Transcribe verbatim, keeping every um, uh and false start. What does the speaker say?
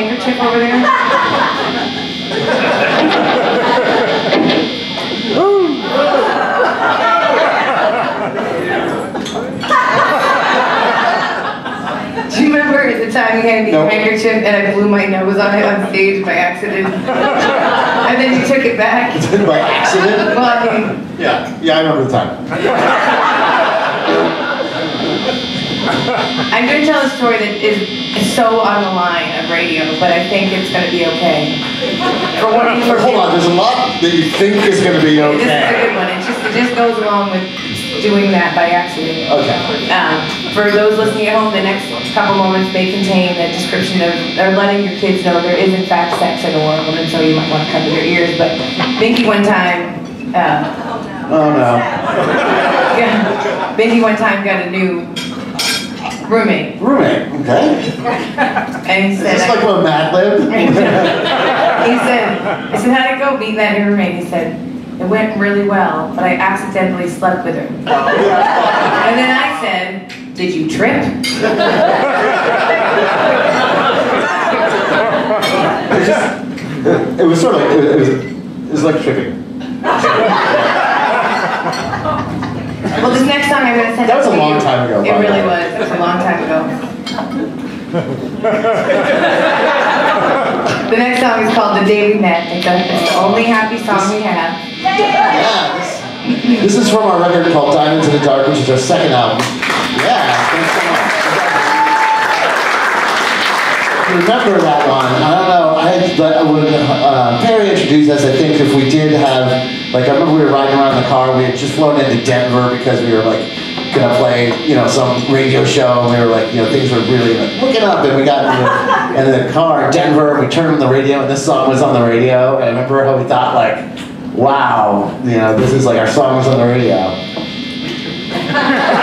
handkerchief over there? Do you remember at the time you handed me Nope. your handkerchief and I blew my nose on it on stage by accident? And then you took it back? By accident? Well, I mean... Yeah, yeah, I remember the time. I'm going to tell a story that is so on the line of radio, but I think it's going to be okay. For one of you, Hold on, there's a lot that you think is going to be okay. This is a good one. It just, it just goes along with doing that by accident. Okay. Um, for those listening at home, the next couple moments may contain a description of, or letting your kids know there is in fact sex in the world, and so you might want to cover your ears. But Binky one time, uh, Oh no. yeah, Binky one time got a new roommate. Roommate, okay. And he Is said, this like a Mad Lib? he said, I said, how'd it go beating that new roommate? He said, it went really well, but I accidentally slept with her. And then I said, did you trip? It, just, it was sort of like, it was, it was like tripping. Well, this next song I'm going to send That was out a to long you. time ago, It by the really way. was. It was a long time ago. The next song is called The Day We Met. It's the, it's the only happy song we have. Yeah, this, this is from our record called Diamonds in the Dark, which is our second album. Yeah, thanks so much. Remember that one? I don't know. I had, but when uh, Perry introduced us, I think if we did have, like, I remember we were riding around in the car. We had just flown into Denver because we were like gonna play, you know, some radio show. And we were like, you know, things were really like, looking up, and we got into the, into the car in Denver. And we turned on the radio, and this song was on the radio. And I remember how we thought, like, wow, you know, this is like our song was on the radio.